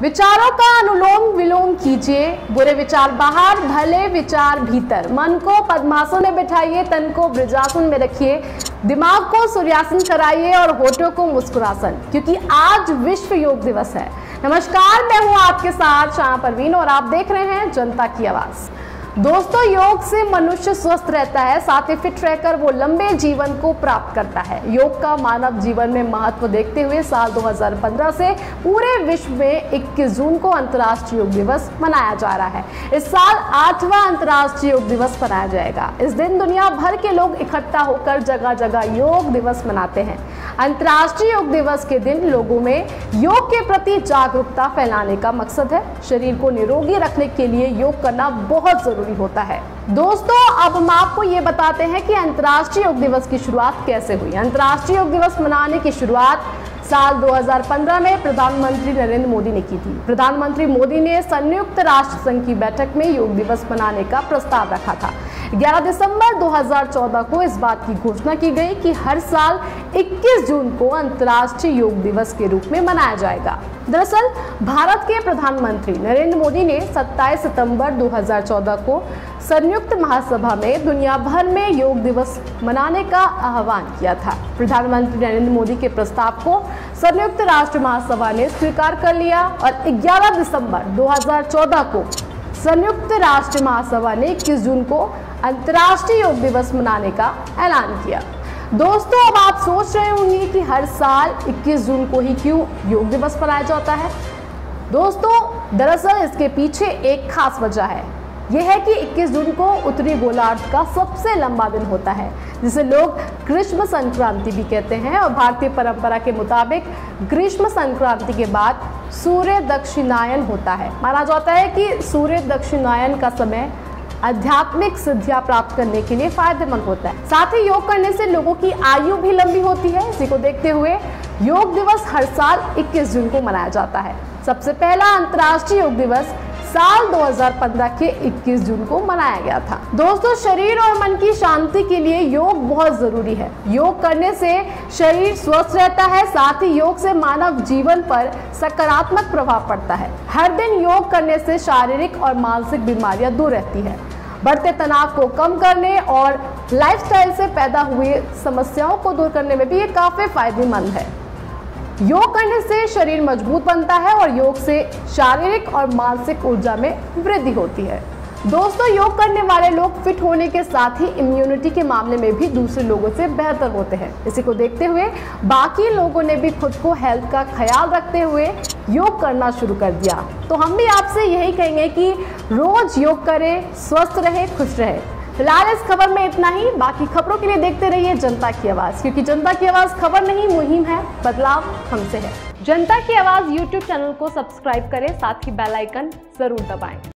विचारों का अनुलोम विलोम कीजिए, बुरे विचार बाहर, भले विचार भीतर। मन को पद्मासन में बिठाइए, तन को वज्रासन में रखिए, दिमाग को सूर्यासन कराइए और होठों को मुस्कुरासन, क्योंकि आज विश्व योग दिवस है। नमस्कार, मैं हूं आपके साथ शाह परवीन और आप देख रहे हैं जनता की आवाज। दोस्तों, योग से मनुष्य स्वस्थ रहता है, साथ ही फिट रहकर वो लंबे जीवन को प्राप्त करता है। योग का मानव जीवन में महत्व देखते हुए साल 2015 से पूरे विश्व में 21 जून को अंतर्राष्ट्रीय योग दिवस मनाया जा रहा है। इस साल 8वां अंतर्राष्ट्रीय योग दिवस मनाया जाएगा। इस दिन दुनिया भर के लोग इकट्ठा होकर जगह जगह योग दिवस मनाते हैं। अंतर्राष्ट्रीय योग दिवस के दिन लोगों में योग के प्रति जागरूकता फैलाने का मकसद है। शरीर को निरोगी रखने के लिए योग करना बहुत जरूरी होता है। दोस्तों, अब हम आपको ये बताते हैं कि अंतर्राष्ट्रीय योग दिवस की शुरुआत कैसे हुई। अंतर्राष्ट्रीय योग दिवस मनाने की शुरुआत साल 2015 में प्रधानमंत्री नरेंद्र मोदी ने की थी। प्रधानमंत्री मोदी ने संयुक्त राष्ट्र संघ की बैठक में योग दिवस मनाने का प्रस्ताव रखा था। 11 दिसंबर 2014 को इस बात की घोषणा की गई कि हर साल 21 जून को अंतर्राष्ट्रीय योग दिवस के रूप में मनाया जाएगा। दरअसल भारत के प्रधानमंत्री नरेंद्र मोदी ने 27 सितंबर 2014 को संयुक्त महासभा में दुनिया भर में योग दिवस मनाने का आह्वान किया था। प्रधानमंत्री नरेंद्र मोदी के प्रस्ताव को संयुक्त राष्ट्र महासभा ने स्वीकार कर लिया और 11 दिसंबर 2014 को संयुक्त राष्ट्र महासभा ने 21 जून को अंतर्राष्ट्रीय योग दिवस मनाने का ऐलान किया। दोस्तों, अब आप सोच रहे होंगे कि हर साल 21 जून को ही क्यों योग दिवस मनाया जाता है। दोस्तों, दरअसल इसके पीछे एक खास वजह है। यह है कि 21 जून को उत्तरी गोलार्ध का सबसे लंबा दिन होता है, जिसे लोग ग्रीष्म संक्रांति भी कहते हैं। और भारतीय परंपरा के मुताबिक ग्रीष्म संक्रांति के बाद सूर्य दक्षिणायन होता है। माना जाता है कि सूर्य दक्षिणायन का समय आध्यात्मिक सिद्धियां प्राप्त करने के लिए फायदेमंद होता है। साथ ही योग करने से लोगों की आयु भी लंबी होती है। इसी को देखते हुए योग दिवस हर साल 21 जून को मनाया जाता है। सबसे पहला अंतर्राष्ट्रीय योग दिवस साल 2015 के 21 जून को मनाया गया था। दोस्तों, शरीर और मन की शांति के लिए योग बहुत जरूरी है। योग करने से शरीर स्वस्थ रहता है, साथ ही योग से मानव जीवन पर सकारात्मक प्रभाव पड़ता है। हर दिन योग करने से शारीरिक और मानसिक बीमारियां दूर रहती है। बढ़ते तनाव को कम करने और लाइफस्टाइल से पैदा हुए समस्याओं को दूर करने में भी ये काफी फायदेमंद है। योग करने से शरीर मजबूत बनता है और योग से शारीरिक और मानसिक ऊर्जा में वृद्धि होती है। दोस्तों, योग करने वाले लोग फिट होने के साथ ही इम्यूनिटी के मामले में भी दूसरे लोगों से बेहतर होते हैं। इसी को देखते हुए बाकी लोगों ने भी खुद को हेल्थ का ख्याल रखते हुए योग करना शुरू कर दिया। तो हम भी आपसे यही कहेंगे कि रोज योग करें, स्वस्थ रहे, खुश रहे। फिलहाल इस खबर में इतना ही। बाकी खबरों के लिए देखते रहिए जनता की आवाज, क्योंकि जनता की आवाज खबर नहीं मुहिम है, बदलाव हमसे है। जनता की आवाज YouTube चैनल को सब्सक्राइब करें, साथ ही बेल आइकन जरूर दबाएं।